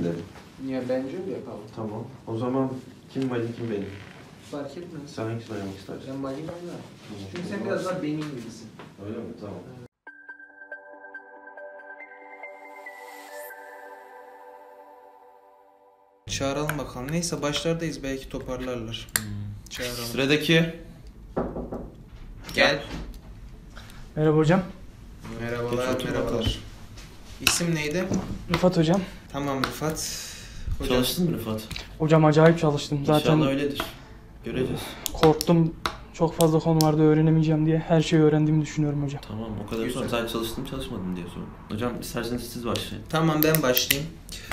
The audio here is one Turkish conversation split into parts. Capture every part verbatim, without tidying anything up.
edelim. Niye bence öyle yapalım. Tamam. O zaman kim Mali kim benim? Fark etmez. Sen hangisini oynamak istersin? Sen Mali'yi oyna. Tamam. Çünkü sen biraz daha benim gibisin. Öyle mi? Tamam. Çağıralım bakalım. Neyse başlardayız, belki toparlarlar. Hmm. Çağıralım. Sıradaki. Gel. Merhaba hocam. Merhabalar, Geç, merhabalar. İsim neydi? Rıfat hocam. Tamam Rıfat. Hocam. Çalıştın mı Rıfat? Hocam acayip çalıştım. Zaten İnşallah öyledir. Göreceğiz. korktum. Çok fazla konu vardı öğrenemeyeceğim diye. Her şeyi öğrendiğimi düşünüyorum hocam. Tamam, o kadar sonra sen çalıştın mı çalışmadın diye sor. Hocam isterseniz siz başlayın. Tamam, ben başlayayım.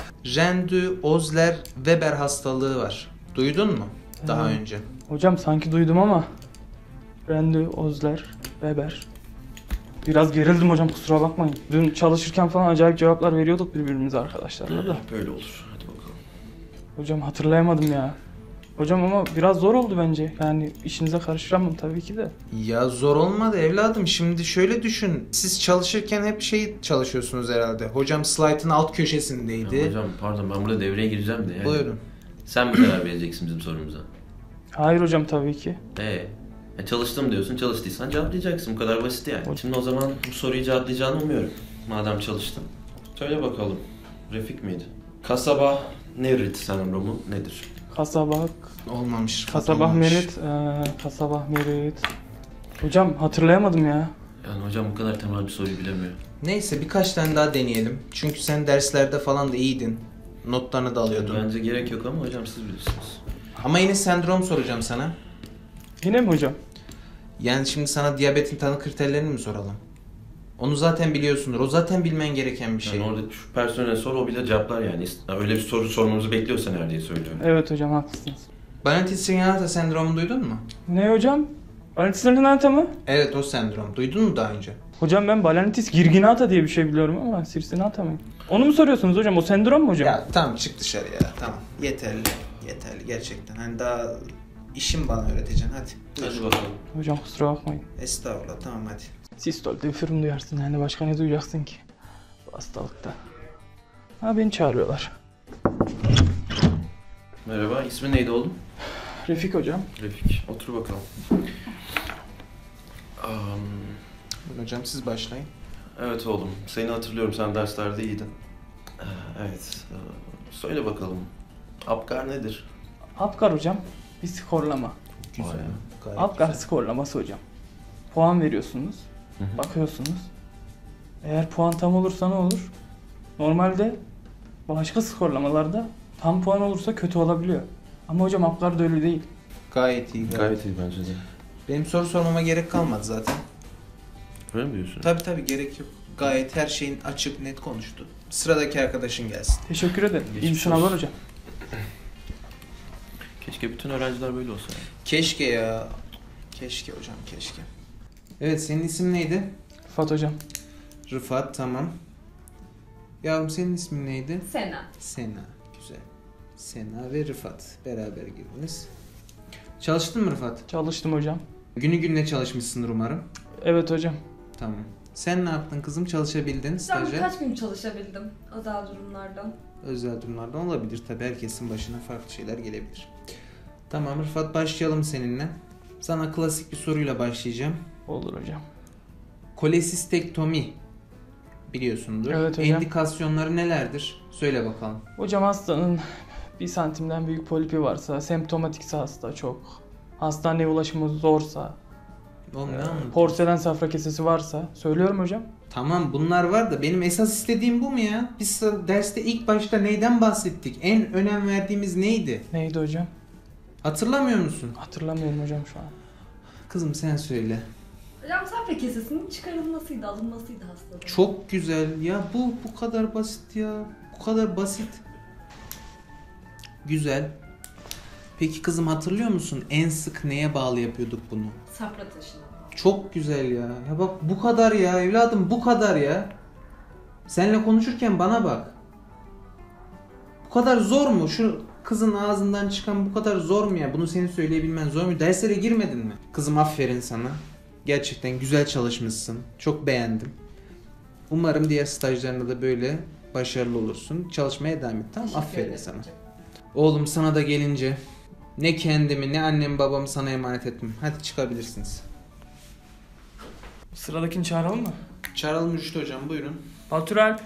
Rendü-Ozler-Weber hastalığı var. Duydun mu daha Ee, önce? Hocam sanki duydum ama Rendü, Ozler, Weber. Biraz gerildim hocam, kusura bakmayın. Dün çalışırken falan acayip cevaplar veriyorduk birbirimize arkadaşlarla da. Böyle olur. Hadi bakalım. Hocam hatırlayamadım ya. Hocam ama biraz zor oldu bence. Yani işinize karıştıramam tabii ki de. Ya zor olmadı evladım. Şimdi şöyle düşün. Siz çalışırken hep şey çalışıyorsunuz herhalde. Hocam slaytın alt köşesindeydi. Ya hocam pardon, ben burada devreye gireceğim de yani. Buyurun. Sen mi karar vereceksin bizim sorumuza? Hayır hocam, tabii ki. Ee, e çalıştım diyorsun, çalıştıysan cevaplayacaksın. Bu kadar basit yani. Hocam. Şimdi o zaman bu soruyu cevaplayacağını umuyorum. Madem çalıştın. Söyle bakalım. Refik miydi? Kasaba Nevrit sendromu nedir? Kasabak, Olmamış. Kasabah olmamış. Merit, ee, Kasabah Merit. Hocam hatırlayamadım ya. Yani hocam bu kadar temel bir soruyu bilemiyor. Neyse birkaç tane daha deneyelim. Çünkü sen derslerde falan da iyiydin. Notlarını da alıyordun. Bence gerek yok ama hocam siz bilirsiniz. Ama yine sendrom soracağım sana. Yine mi hocam? Yani şimdi sana diyabetin tanı kriterlerini mi soralım? Onu zaten biliyorsundur. O zaten bilmen gereken bir şey. Yani orada şu personel sor, o bile cevaplar yani. Öyle bir soru sormamızı bekliyorsan eğer diye söylüyorum. Evet hocam, haklısınız. Valentis-Renata sendromunu duydun mu? Ne hocam? Balanitis Renata mı? Evet, o sendrom. Duydun mu daha önce? Hocam ben Balanitis Girginata diye bir şey biliyorum ama Circinata mı? Onu mu soruyorsunuz hocam? O sendrom mu hocam? Ya tamam, çık dışarı ya. Tamam. Yeterli. Yeterli gerçekten. Hani daha işim bana öğreteceksin. Hadi. Hadi bakalım. Hocam kusura bakmayın. Estağfurullah. Tamam hadi. Sistol defirim duyarsın, yani başka ne duyacaksın ki bu hastalıkta? Ha, beni çağırıyorlar. Merhaba, ismin neydi oğlum? Refik hocam. Refik, otur bakalım. Um, Buyurun hocam, siz başlayın. evet oğlum, seni hatırlıyorum, sen derslerde iyiydin. Ee, Evet, ee, söyle bakalım, Apgar nedir? Apgar hocam bir skorlama. Güzel. Vay be. Gayet Apgar güzel. skorlaması hocam. Puan veriyorsunuz, Hı hı. bakıyorsunuz. Eğer puan tam olursa ne olur? Normalde başka skorlamalarda tam puan olursa kötü olabiliyor. Ama hocam Apgar da öyle değil. Gayet iyi. Gayet. Gayet iyi bence de. Benim soru sormama gerek kalmadı zaten. Öyle mi diyorsun? Tabii tabii, gerek yok. Gayet her şeyin açık net konuştu. Sıradaki arkadaşın gelsin. Teşekkür ederim. İyi Geçmiş sınavlar olsun. hocam. Keşke bütün öğrenciler böyle olsa. Yani. Keşke ya. Keşke hocam, keşke. Evet, senin isim neydi? Rıfat hocam. Rıfat, tamam. Yavrum senin ismin neydi? Sena. Sena. Güzel. Sena ve Rıfat beraber girdiniz. Çalıştın mı Rıfat? Çalıştım hocam. Günü gününe çalışmışsındır umarım. Evet hocam. Tamam. Sen ne yaptın kızım? Çalışabildin Ben stajyer. birkaç gün çalışabildim özel durumlardan. Özel durumlardan olabilir tabii. Herkesin başına farklı şeyler gelebilir. Tamam Rıfat, başlayalım seninle. Sana klasik bir soruyla başlayacağım. Olur hocam. Kolesistektomi biliyorsundur. Evet hocam. Endikasyonları nelerdir? Söyle bakalım. Hocam hastanın bir santimden büyük polipi varsa, semptomatikse hasta çok, hastaneye ulaşımı zorsa, Oğlum ne e, anlatıyorsun? porselen safra kesesi varsa, söylüyorum hocam. Tamam, bunlar var da benim esas istediğim bu mu ya? Biz derste ilk başta neyden bahsettik? En önem verdiğimiz neydi? Neydi hocam? Hatırlamıyor musun? Hatırlamıyorum hocam şu an. Kızım sen söyle. Hocam safra kesesinin çıkarılmasıydı, alınmasıydı hastalığın. Çok güzel ya, bu bu kadar basit ya. Bu kadar basit. Güzel. Peki kızım, hatırlıyor musun? En sık neye bağlı yapıyorduk bunu? Safra taşına. Çok güzel ya. Ya bak, bu kadar ya evladım, bu kadar ya. Seninle konuşurken bana bak. Bu kadar zor mu? Şu kızın ağzından çıkan bu kadar zor mu ya? Bunu senin söyleyebilmen zor mu? Derslere girmedin mi? Kızım aferin sana. Gerçekten güzel çalışmışsın. Çok beğendim. Umarım diğer stajlarında da böyle başarılı olursun. Çalışmaya devam et, tamam? Aferin sana. Oğlum sana da gelince ne kendimi ne annemi babamı sana emanet ettim. Hadi çıkabilirsiniz. Sıradakini çağıralım mı? Çağrıl Mürşit hocam, buyurun. Baturalp.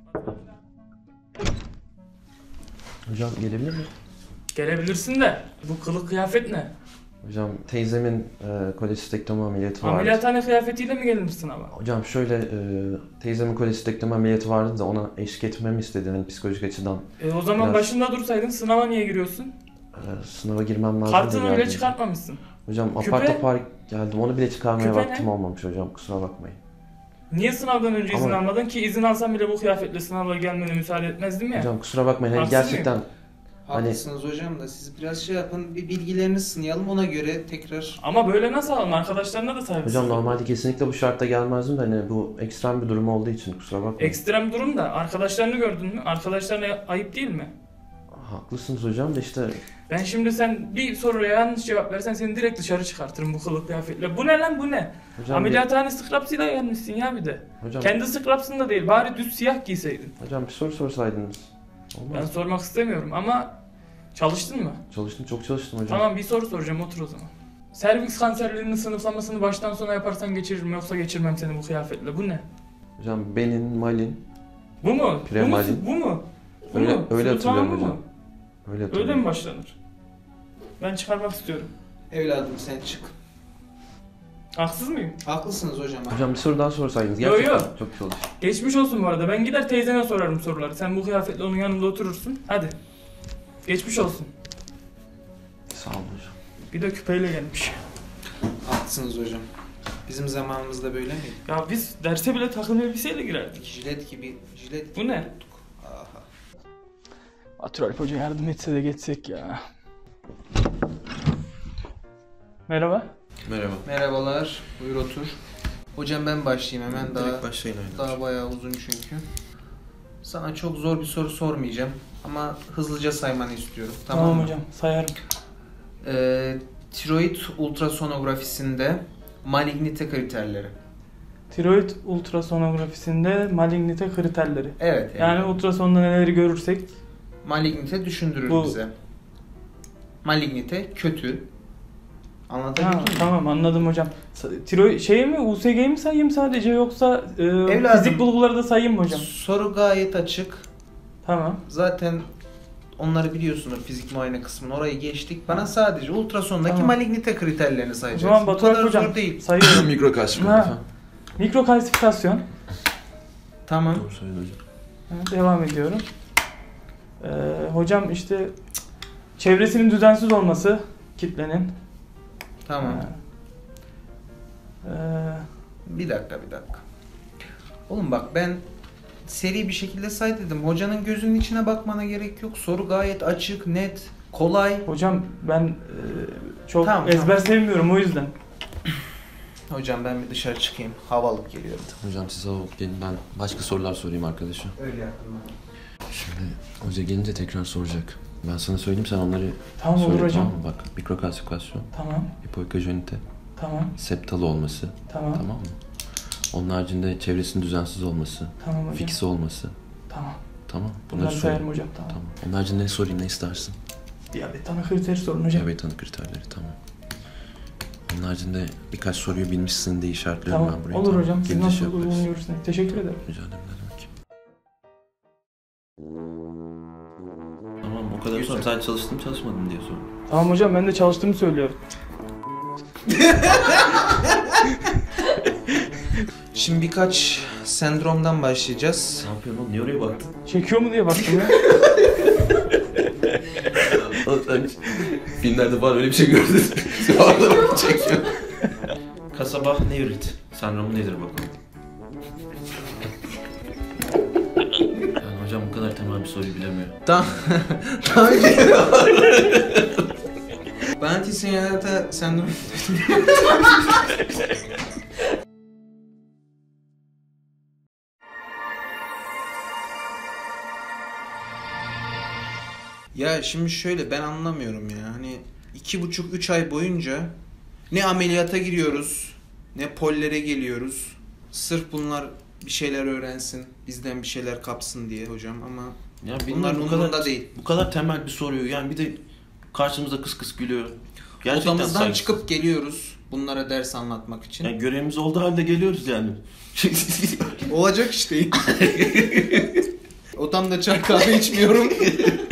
Hocam gelebilir mi? Gelebilirsin de bu kılık kıyafet ne? Hocam teyzemin e, kolesistektomi ameliyatı vardı. Ameliyathane kıyafetiyle mi gelinirsin ama? Hocam şöyle e, teyzemin kolesistektomi ameliyatı vardı da ona eşlik etmemi istedi hani psikolojik açıdan. E o zaman Biraz- başında dursaydın sınava niye giriyorsun? E, sınava girmem lazım. Kartını bile çıkartmamışsın. Hocam Küpe? apar topar geldim onu bile çıkarmaya Küpe vaktim ne? olmamış hocam, kusura bakmayın. Niye sınavdan önce izin Ama- almadın ki? İzin alsam bile bu kıyafetle sınava gelmene müsaade etmezdim ya. Hocam kusura bakmayın hani Haksız gerçekten Hani- Haklısınız hocam da siz biraz şey yapın, bir bilgilerini sınayalım, ona göre tekrar. Ama böyle nasıl alın? Arkadaşlarına da saygısız. hocam normalde kesinlikle bu şartta gelmezdim de hani bu ekstrem bir durum olduğu için kusura bakmayın. Ekstrem durum da arkadaşlarını gördün mü? Arkadaşlarına ayıp değil mi? Haklısınız hocam da işte Ben şimdi sen bir soruya yanlış cevap versen seni direkt dışarı çıkartırım bu kılık kıyafetle. Bu ne lan bu ne? hocam, Ameliyathane scrapsıyla gelmişsin ya bir de. bir, hocam, Kendi scrapsın da değil, bari düz siyah giyseydin. hocam bir soru sorsaydınız. Olmaz. Ben sormak istemiyorum ama çalıştın mı? Çalıştım, çok çalıştım hocam. Tamam, bir soru soracağım, otur o zaman. Serviks kanserlerinin sınıflamasını baştan sona yaparsan geçiririm, yoksa geçirmem seni bu kıyafetle. Bu ne? Hocam Benin, Malin Bu mu? Bu mu? Premalin. Bu mu? Bu Öyle- mu? öyle Sınıflama hatırlıyorum bu mu? hocam. öyle Öyle hatırlıyorum. mi başlanır? Ben çıkarmak istiyorum. Evladım sen çık. Haksız mıyım? Haklısınız hocam. Hocam bir soru daha sorsaydınız Yo, gerçekten yo. çok iyi olur. Geçmiş olsun bu arada. Ben gider teyzene sorarım soruları. Sen bu kıyafetle onun yanında oturursun. Hadi. Geçmiş olsun. Sağ olun hocam. Bir de küpeyle gelmiş. Haklısınız hocam. Bizim zamanımızda böyle miydi? Ya biz derse bile takım elbiseyle girerdik. Jilet gibi, jilet Bu gibi ne? olduk. Aha. Baturalp Hoca yardım etse de geçsek ya. Merhaba. Merhaba. Merhabalar, buyur otur. Hocam ben başlayayım hemen, daha Direkt başlayın öyle. daha bayağı uzun çünkü. Sana çok zor bir soru sormayacağım ama hızlıca saymanı istiyorum. Tamam, Tamam mı? hocam, sayarım. Ee, tiroid ultrasonografisinde malignite kriterleri. Tiroid ultrasonografisinde malignite kriterleri. Evet yani, Yani ultrasonda neleri görürsek malignite düşündürür Bu- bize. Malignite kötü. ha, Anlatabildim mi? tamam anladım hocam. Sa- Tiroid şey mi, U S G'yi mi sayayım sadece, yoksa e, Evladım. fizik bulguları da sayayım mı hocam? Soru gayet açık. Tamam. Zaten onları biliyorsunuz, fizik muayene kısmını, orayı geçtik. Bana sadece ultrasondaki Tamam. malignite kriterlerini O sayacaksın. zaman Bu Baturalp kadar hocam zor değil. sayıyorum. Mikrokalsifikasyonu. Ha. Mikrokalsifikasyon. Tamam. Doğru söyledin hocam. Evet, devam ediyorum. Ee, hocam işte çevresinin düzensiz olması kitlenin. Tamam. Ee, Bir dakika bir dakika. Oğlum bak, ben seri bir şekilde say dedim. Hocanın gözünün içine bakmana gerek yok. Soru gayet açık, net, kolay. hocam ben e, çok Tamam, ezber tamam. sevmiyorum o yüzden. Hocam ben bir dışarı çıkayım. Hava alıp geliyorum. Hocam size o gelin ben başka sorular sorayım arkadaşa. Öyle yaptım ben. Şimdi hoca gelince tekrar soracak. Ben sana söyleyeyim, sen onları Tamam olur söyle, hocam. tamam mı? Bak mikrokalsifikasyon, Tamam. hipoikajonite, Tamam. septalı olması, Tamam. tamam mı? Onun haricinde çevresinin düzensiz olması, Tamam hocam. fix olması, Tamam. tamam. Bunları Bunları söyle. sayarım hocam, tamam. Tamam. Onun haricinde ne sorayım, ne istersin? Diyabet tanı kriteri sorun hocam. Diyabet tanı kriterleri, tamam. Onun haricinde birkaç soruyu bilmişsin diye işaretliyorum Tamam. ben buraya. Olur tamam. hocam. Siz Gelince nasıl şey yaparız. uygun görürsünüz. Teşekkür ederim. Rica ederim, ne demek. Tamam, o kadar sonra sen çalıştın mı çalışmadın mı diye sordum. Tamam hocam, ben de çalıştığımı söylüyorum. Şimdi birkaç sendromdan başlayacağız. Ne yapıyorsun oğlum? Niye oraya baktın? Çekiyor mu diye baktım ya. Oğlum sen filmlerde falan öyle bir şey gördün. Sonra mı çekiyor? Kasaba nevrit sendromu nedir bakalım? Yani hocam bu kadar temel bir soruyu bilemiyor. Daha, daha önce Banti sendromu. Ya şimdi şöyle, ben anlamıyorum ya, hani iki buçuk üç ay boyunca ne ameliyata giriyoruz ne pollere geliyoruz. Sırf bunlar bir şeyler öğrensin, bizden bir şeyler kapsın diye hocam ama Ya bunların bilmiyorum, bu umurunda kadar değil. Bu kadar temel bir soruyu yani bir de karşımızda kıs kıs gülüyor. Gerçekten Odamızdan saygısız. çıkıp geliyoruz bunlara ders anlatmak için. Yani görevimiz olduğu halde geliyoruz yani. Olacak işte. Odamda çay kahve içmiyorum.